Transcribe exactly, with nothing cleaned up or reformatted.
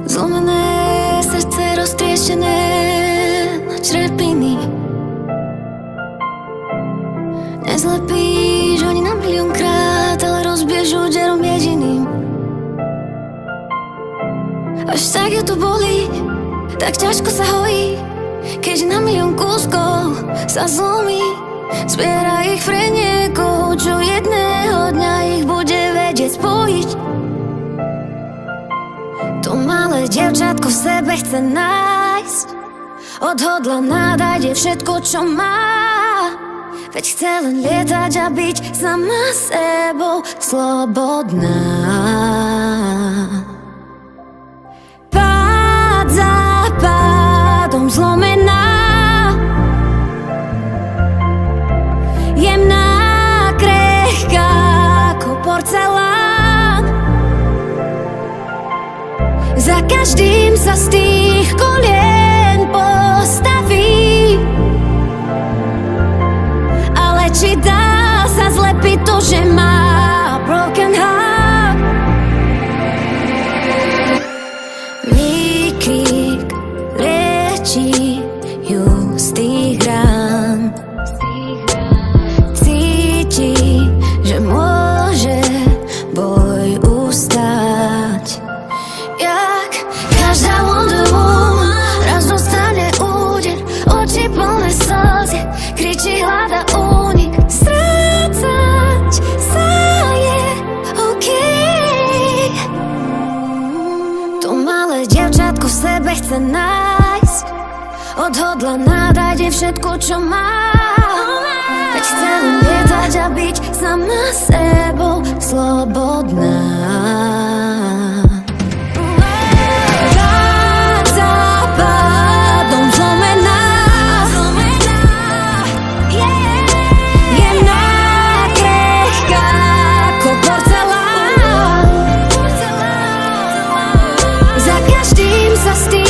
Zlomené srdce roztrieštené na črepiny. Nezlepíš oni na miliónkrát, ale rozbiješ úderom jediným. Až tak ju to bolí, tak ťažko sa hojí, keď na milión kúskov sa zlomí. Zbiera ich pre niekoho, čo jedného dňa ich bude vedieť spojiť. To malé dievčatko v sebe chce nájsť, odhodlaná dať je všetko, čo má. Veď chce len lietať a byť sama sebou slobodná. Pád za pádom zlomená, jemná, krehká ako porcelán. Za každým sa z tých kolien postaví, ale či dá sa zlepiť to, že má broken heart? Výkrik liečí ju z tých rán. Cíti, že môže boj ustať. Jak každá Wonder Woman raz dostane úder, oči plné slzy, kričí, hľada únik. Strácať sa je OK. To malé dievčatko v sebe chce nájsť, odhodlaná dať je všetko, čo má. Veď chce len lietať a byť sama sebou slobodná. Pád za pádom zlomená, jemná, krehká ako porcelán. Za každým sa z tých